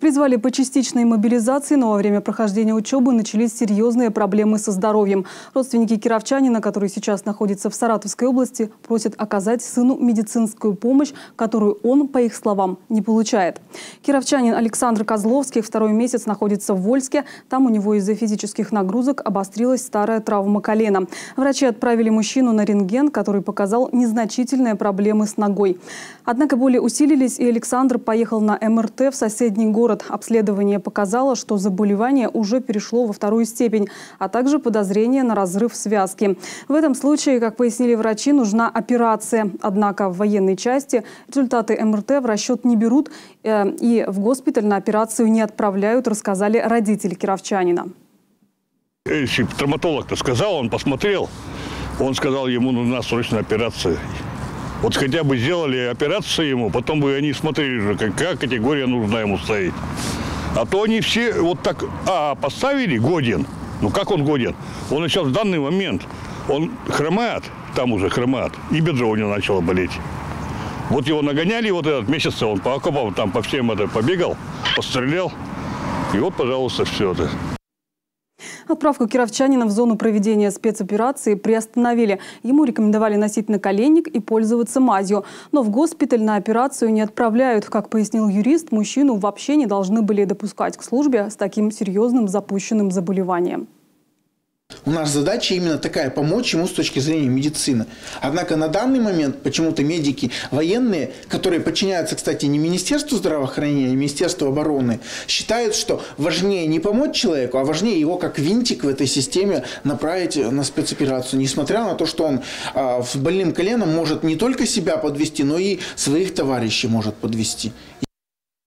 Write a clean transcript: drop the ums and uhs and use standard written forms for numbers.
Призвали по частичной мобилизации, но во время прохождения учебы начались серьезные проблемы со здоровьем. Родственники кировчанина, который сейчас находится в Саратовской области, просят оказать сыну медицинскую помощь, которую он, по их словам, не получает. Кировчанин Александр Козловский второй месяц находится в Вольске. Там у него из-за физических нагрузок обострилась старая травма колена. Врачи отправили мужчину на рентген, который показал незначительные проблемы с ногой. Однако боли усилились, и Александр поехал на МРТ в соседний город. Обследование показало, что заболевание уже перешло во вторую степень, а также подозрение на разрыв связки. В этом случае, как пояснили врачи, нужна операция. Однако в военной части результаты МРТ в расчет не берут и в госпиталь на операцию не отправляют, рассказали родители кировчанина. Если травматолог-то сказал, он посмотрел, он сказал, ему нужна срочная операция. Вот хотя бы сделали операцию ему, потом бы они смотрели уже, какая категория нужна ему стоит. А то они все вот так, поставили годен. Ну как он годен? Он сейчас в данный момент, он хромает, там уже хромает, и бедро у него начало болеть. Вот его нагоняли, вот этот месяц он по окопам, там по всем это побегал, пострелял. И вот, пожалуйста, все это. Отправку кировчанина в зону проведения спецоперации приостановили. Ему рекомендовали носить наколенник и пользоваться мазью. Но в госпиталь на операцию не отправляют. Как пояснил юрист, мужчину вообще не должны были допускать к службе с таким серьезным запущенным заболеванием. У нас задача именно такая – помочь ему с точки зрения медицины. Однако на данный момент почему-то медики военные, которые подчиняются, кстати, не Министерству здравоохранения, а Министерству обороны, считают, что важнее не помочь человеку, а важнее его как винтик в этой системе направить на спецоперацию. Несмотря на то, что он с больным коленом может не только себя подвести, но и своих товарищей может подвести.